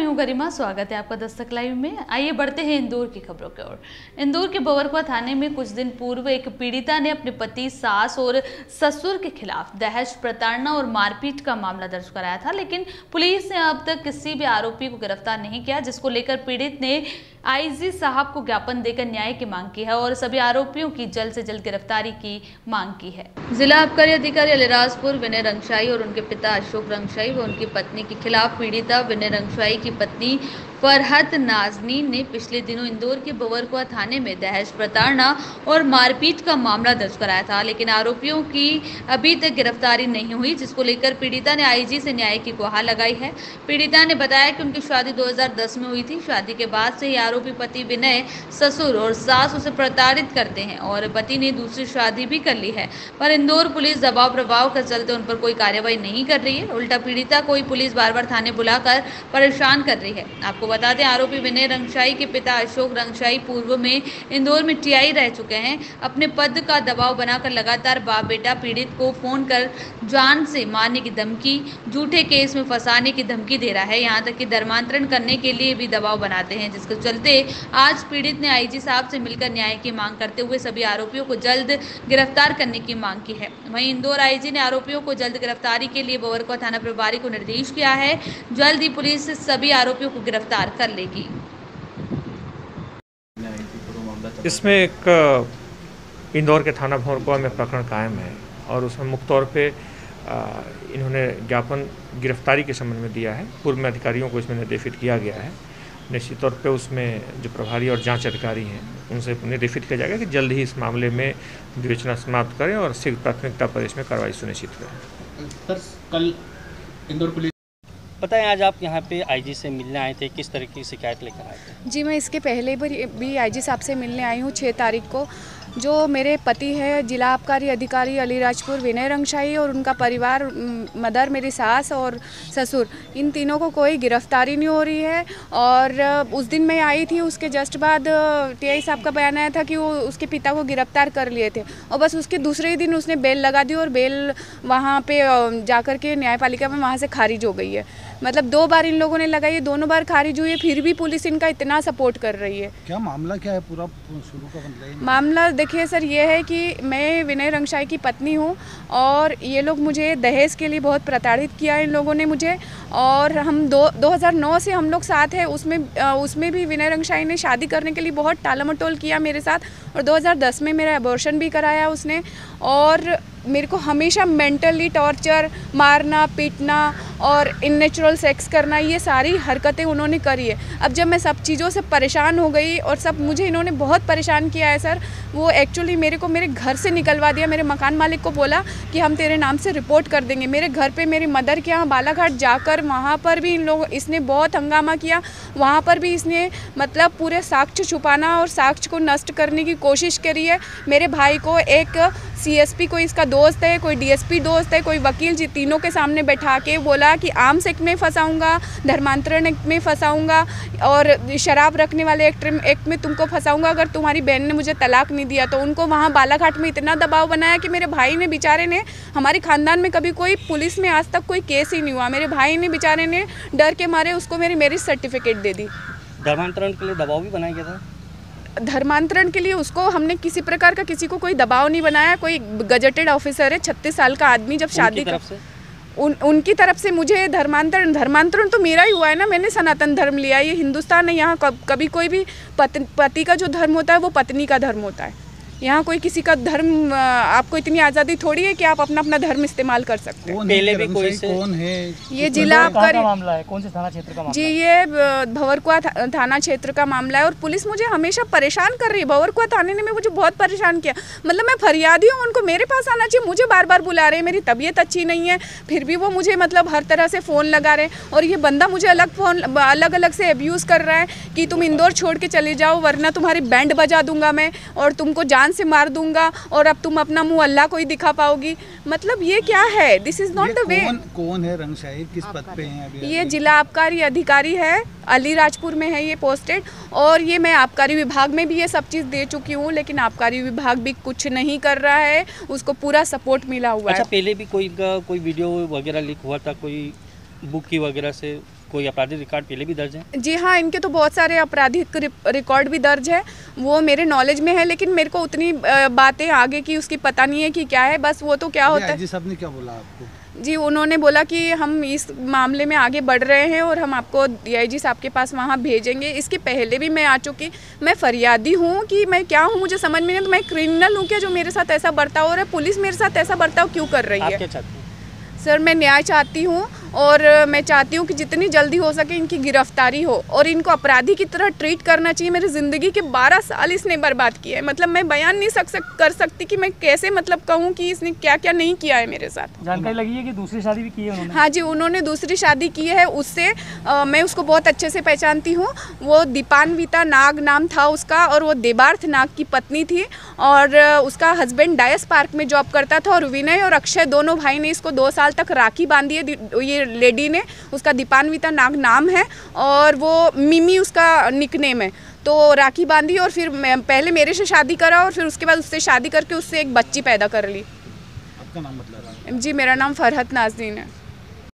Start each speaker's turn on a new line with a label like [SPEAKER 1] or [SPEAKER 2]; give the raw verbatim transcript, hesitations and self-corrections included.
[SPEAKER 1] मैं हूं गरिमा, स्वागत है आपका दस्तक लाइव में। आइए बढ़ते हैं इंदौर की खबरों की ओर। इंदौर के बवरकुआ थाने में कुछ दिन पूर्व एक पीड़िता ने अपने पति, सास और ससुर के खिलाफ दहेज, प्रताड़ना और मारपीट का मामला दर्ज कराया था, लेकिन पुलिस ने अब तक किसी भी आरोपी को गिरफ्तार नहीं किया, जिसको लेकर पीड़ित ने आईजी साहब को ज्ञापन देकर न्याय की मांग की है और सभी आरोपियों की जल्द से जल्द गिरफ्तारी की मांग की है। जिला आबकारी अधिकारी अलीराजपुर विनय रंगशाही और उनके पिता अशोक रंगशाही व उनकी पत्नी के खिलाफ पीड़िता विनय रंगशाही की पत्नी फरहत नाजनीन ने पिछले दिनों इंदौर के बवरकुआ थाने में दहेज, प्रताड़ना और मारपीट का मामला दर्ज कराया था, लेकिन आरोपियों की अभी तक गिरफ्तारी नहीं हुई, जिसको लेकर पीड़िता ने आईजी से न्याय की गुहार लगाई है। पीड़िता ने बताया कि उनकी शादी दो हज़ार दस में हुई थी। शादी के बाद से ही आरोपी पति विनय, ससुर और सास उसे प्रताड़ित करते हैं और पति ने दूसरी शादी भी कर ली है, पर इंदौर पुलिस दबाव प्रभाव के चलते उन पर कोई कार्रवाई नहीं कर रही है। उल्टा पीड़िता को पुलिस बार बार थाने बुलाकर परेशान कर रही है। आपको बता दें, आरोपी विनय रंगशाही के पिता अशोक रंगशाही पूर्व में इंदौर में टीआई रह चुके हैं। अपने पद का दबाव बनाकर लगातार बाप बेटा पीड़ित को फोन कर जान से मारने की धमकी, झूठे केस में फंसाने की धमकी दे रहा है, यहाँ तक कि धर्मांतरण करने के लिए भी दबाव बनाते हैं, जिसके चलते आज पीड़ित ने आईजी साहब से मिलकर न्याय की मांग करते हुए सभी आरोपियों को जल्द गिरफ्तार करने की मांग की है। वहीं इंदौर आईजी ने आरोपियों को जल्द गिरफ्तारी के लिए बवरकुआ थाना प्रभारी को निर्देश किया है। जल्द ही पुलिस सभी आरोपियों को गिरफ्तार कर लेगी।
[SPEAKER 2] इसमें एक इंदौर के थाना बवरकुआ में प्रकरण कायम है और उसमें मुख्य तौर पे इन्होंने ज्ञापन गिरफ्तारी के संबंध में दिया है। पूर्व में अधिकारियों को इसमें निर्देशित किया गया है। निश्चित तौर पे उसमें जो प्रभारी और जांच अधिकारी हैं उनसे निर्देशित किया जाएगा कि जल्द ही इस मामले में विवेचना समाप्त करें और शीघ्र प्राथमिकता पर इसमें कार्रवाई सुनिश्चित करें।
[SPEAKER 3] सर, कल इंदौर पुलिस पता है, आज आप यहाँ पे आईजी से मिलने आए थे, किस तरह की शिकायत लेकर आए थे?
[SPEAKER 4] जी, मैं इसके पहले भी आईजी साहब से मिलने आई हूँ छः तारीख को। जो मेरे पति है जिला आबकारी अधिकारी अलीराजपुर विनय रंगशाही और उनका परिवार, मदर मेरी सास और ससुर, इन तीनों को कोई गिरफ्तारी नहीं हो रही है। और उस दिन मैं आई थी, उसके जस्ट बाद टीआई साहब का बयान आया था कि वो उसके पिता को गिरफ्तार कर लिए थे और बस उसके दूसरे ही दिन उसने बेल लगा दी और बेल वहाँ पे जाकर के न्यायपालिका में वहाँ से खारिज हो गई है। मतलब दो बार इन लोगों ने लगाई है, दोनों बार खारिज हुई है, फिर भी पुलिस इनका इतना सपोर्ट कर रही है।
[SPEAKER 5] क्या मामला क्या है पूरा शुरू का? मतलब
[SPEAKER 4] मामला देखिए सर, ये है कि मैं विनय रंगशाही की पत्नी हूँ और ये लोग मुझे दहेज के लिए बहुत प्रताड़ित किया इन लोगों ने मुझे। और हम दो दो हज़ार नौ से हम लोग साथ हैं, उसमें उसमें भी विनय रंगशाही ने शादी करने के लिए बहुत टालमटोल किया मेरे साथ और दो हज़ार दस में मेरा अबॉर्शन भी कराया उसने और मेरे को हमेशा मेंटली टॉर्चर, मारना, पीटना और इननेचुरल सेक्स करना, ये सारी हरकतें उन्होंने करी है। अब जब मैं सब चीज़ों से परेशान हो गई और सब मुझे इन्होंने बहुत परेशान किया है सर, वो एक्चुअली मेरे को मेरे घर से निकलवा दिया। मेरे मकान मालिक को बोला कि हम तेरे नाम से रिपोर्ट कर देंगे। मेरे घर पे मेरी मदर के यहाँ बालाघाट जाकर वहाँ पर भी इन लोग इसने बहुत हंगामा किया। वहाँ पर भी इसने मतलब पूरे साक्ष्य छुपाना और साक्ष्य को नष्ट करने की कोशिश करी है। मेरे भाई को एक सीएसपी कोई इसका दोस्त है, कोई डीएसपी दोस्त है, कोई वकील, जी तीनों के सामने बैठा के बोला कि आर्म्स एक्ट में फंसाऊंगा, धर्मांतरण एक्ट में फंसाऊंगा और शराब रखने वाले एक्ट एक्ट में तुमको फंसाऊंगा अगर तुम्हारी बहन ने मुझे तलाक नहीं दिया। तो उनको वहाँ बालाघाट में इतना दबाव बनाया कि मेरे भाई ने बेचारे ने, हमारे खानदान में कभी कोई पुलिस में आज तक कोई केस ही नहीं हुआ, मेरे भाई ने बेचारे ने डर के मारे उसको मेरी मैरिज सर्टिफिकेट दे दी।
[SPEAKER 3] धर्मांतरण के लिए दबाव भी बनाया गया था?
[SPEAKER 4] धर्मांतरण के लिए उसको हमने किसी प्रकार का किसी को कोई दबाव नहीं बनाया। कोई गजेटेड ऑफिसर है, छत्तीस साल का आदमी, जब शादी
[SPEAKER 3] तरफ से
[SPEAKER 4] उन उनकी तरफ से मुझे धर्मांतरण धर्मांतरण तो मेरा ही हुआ है ना, मैंने सनातन धर्म लिया है। ये हिंदुस्तान है, यहाँ कब, कभी कोई भी पत, पति का जो धर्म होता है वो पत्नी का धर्म होता है। यहाँ कोई किसी का धर्म, आपको इतनी आज़ादी थोड़ी है कि आप अपना अपना धर्म इस्तेमाल कर सकते हैं।
[SPEAKER 3] पहले भी कोई से
[SPEAKER 5] कौन है?
[SPEAKER 4] ये जिला आबकारी
[SPEAKER 3] मामला है, कौन से थाना क्षेत्र का मामला?
[SPEAKER 4] जी, ये बवरकुआ थाना क्षेत्र का मामला है और पुलिस मुझे हमेशा परेशान कर रही है। बवरकुआ थाने ने मुझे बहुत परेशान किया, मतलब मैं फरियादी हूँ, उनको मेरे पास आना चाहिए। मुझे बार बार बुला रहे हैं, मेरी तबीयत अच्छी नहीं है, फिर भी वो मुझे मतलब हर तरह से फ़ोन लगा रहे हैं। और ये बंदा मुझे अलग फ़ोन अलग अलग से अब्यूज़ कर रहा है कि तुम इंदौर छोड़ के चले जाओ वरना तुम्हारी बैंड बजा दूंगा मैं और तुमको जान से मार दूंगा और अब तुम अपना मुंह अल्लाह को ही दिखा पाओगी। मतलब ये क्या है? This is not the way.
[SPEAKER 5] कौन है रंगशाही, किस पद पे हैं अभी?
[SPEAKER 4] ये जिला आबकारी अधिकारी है, अलीराजपुर में है ये पोस्टेड और ये मैं आबकारी विभाग में भी ये सब चीज़ दे चुकी हूँ, लेकिन आबकारी विभाग भी कुछ नहीं कर रहा है, उसको पूरा सपोर्ट मिला हुआ है।
[SPEAKER 3] अच्छा, पहले भी कोई का कोई वीडियो वगैरह लीक हुआ था, कोई बुक की वगैरह से कोई आपराधिक रिकॉर्ड पहले भी दर्ज है?
[SPEAKER 4] जी हाँ, इनके तो बहुत सारे आपराधिक रिकॉर्ड भी दर्ज है, वो मेरे नॉलेज में है, लेकिन मेरे को उतनी बातें आगे की उसकी पता नहीं है कि क्या है। बस वो तो क्या होता है।
[SPEAKER 5] जी साहब ने क्या बोला आपको?
[SPEAKER 4] जी, उन्होंने बोला कि हम इस मामले में आगे बढ़ रहे हैं और हम आपको डीआईजी साहब के पास वहाँ भेजेंगे। इसके पहले भी मैं आ चुकी, मैं फरियादी हूँ कि मैं क्या हूँ मुझे समझ में नहीं, तो मैं क्रिमिनल हूँ क्या जो मेरे साथ ऐसा बर्ताव हो रहा है? पुलिस मेरे साथ ऐसा बर्ताव क्यों कर रही है?
[SPEAKER 3] आप क्या चाहती हैं?
[SPEAKER 4] सर, मैं न्याय चाहती हूँ और मैं चाहती हूँ कि जितनी जल्दी हो सके इनकी गिरफ्तारी हो और इनको अपराधी की तरह ट्रीट करना चाहिए। मेरी ज़िंदगी के बारह साल इसने बर्बाद किए हैं। मतलब मैं बयान नहीं सक, सक कर सकती कि मैं कैसे मतलब कहूँ कि इसने क्या क्या नहीं किया है मेरे साथ।
[SPEAKER 6] जानकारी लगी है कि दूसरी शादी भी की है उन्होंने?
[SPEAKER 4] हाँ जी, उन्होंने दूसरी शादी की है उससे। आ, मैं उसको बहुत अच्छे से पहचानती हूँ। वो दीपान्विता नाग नाम था उसका और वो देवार्थ नाग की पत्नी थी और उसका हस्बैंड डायस पार्क में जॉब करता था और विनय और अक्षय दोनों भाई ने इसको दो साल तक राखी बांधी है। ये लेडी ने, उसका दीपान्विता नाग नाम है और वो मिमी उसका निकनेम है, तो राखी बांधी और फिर मैं पहले मेरे से शादी करा और फिर उसके बाद उससे शादी करके उससे एक बच्ची पैदा कर ली।
[SPEAKER 5] आपका नाम बदला?
[SPEAKER 4] जी, मेरा नाम फरहत नाज़रीन है।